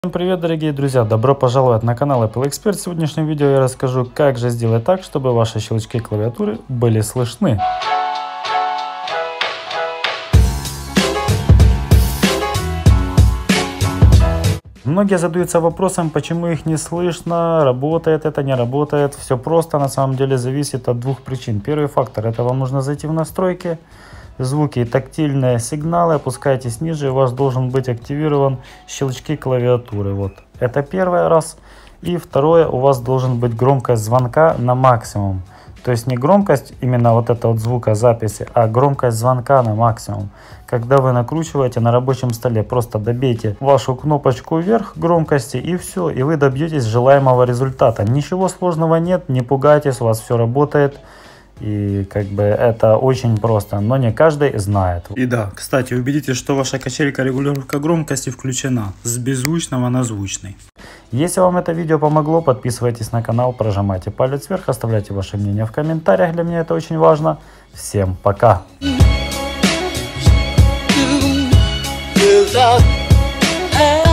Всем привет, дорогие друзья! Добро пожаловать на канал Apple Expert. В сегодняшнем видео я расскажу, как же сделать так, чтобы ваши щелчки клавиатуры были слышны. Многие задаются вопросом, почему их не слышно, работает это, не работает. Все просто, на самом деле зависит от двух причин. Первый фактор — это вам нужно зайти в настройки, звуки и тактильные сигналы, опускайтесь ниже, и у вас должен быть активирован щелчки клавиатуры. Вот это первый раз. И второе, у вас должен быть громкость звонка на максимум. То есть не громкость именно вот этого вот звукозаписи, а громкость звонка на максимум. Когда вы накручиваете на рабочем столе, просто добейте вашу кнопочку вверх громкости и все, и вы добьетесь желаемого результата. Ничего сложного нет, не пугайтесь, у вас все работает. И как бы это очень просто, но не каждый знает. И да, кстати, убедитесь, что ваша качелька регулировка громкости включена с беззвучного на звучный. Если вам это видео помогло, подписывайтесь на канал, прожимайте палец вверх, оставляйте ваше мнение в комментариях, для меня это очень важно. Всем пока! You love